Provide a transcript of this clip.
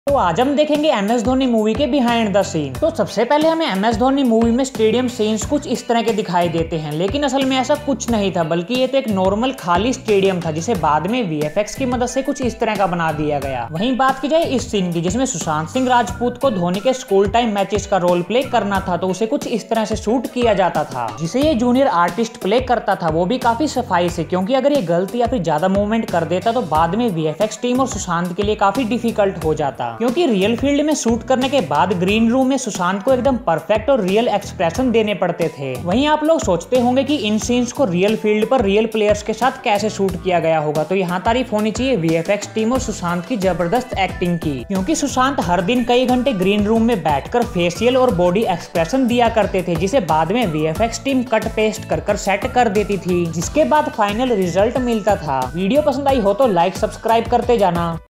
तो आज हम देखेंगे MS धोनी मूवी के बिहाइंड द सीन। तो सबसे पहले हमें MS धोनी मूवी में स्टेडियम सीन्स कुछ इस तरह के दिखाई देते हैं, लेकिन असल में ऐसा कुछ नहीं था, बल्कि ये तो एक नॉर्मल खाली स्टेडियम था जिसे बाद में VFX की मदद से कुछ इस तरह का बना दिया गया। वहीं बात की जाए इस सीन की, जिसमें सुशांत सिंह राजपूत को धोनी के स्कूल टाइम मैचेस का रोल प्ले करना था, तो उसे कुछ इस तरह से शूट किया जाता था जिसे ये जूनियर आर्टिस्ट प्ले करता था, वो भी काफी सफाई से, क्योंकि अगर ये गलत या फिर ज्यादा मूवमेंट कर देता तो बाद में VFX टीम और सुशांत के लिए काफी डिफिकल्ट हो जाता, क्योंकि रियल फील्ड में शूट करने के बाद ग्रीन रूम में सुशांत को एकदम परफेक्ट और रियल एक्सप्रेशन देने पड़ते थे। वहीं आप लोग सोचते होंगे कि इन सीन्स को रियल फील्ड पर रियल प्लेयर्स के साथ कैसे शूट किया गया होगा, तो यहाँ तारीफ होनी चाहिए VFX टीम और सुशांत की जबरदस्त एक्टिंग की, क्योंकि सुशांत हर दिन कई घंटे ग्रीन रूम में बैठकर फेशियल और बॉडी एक्सप्रेशन दिया करते थे, जिसे बाद में VFX टीम कट पेस्ट कर सेट कर देती थी, जिसके बाद फाइनल रिजल्ट मिलता था। वीडियो पसंद आई हो तो लाइक सब्सक्राइब करते जाना।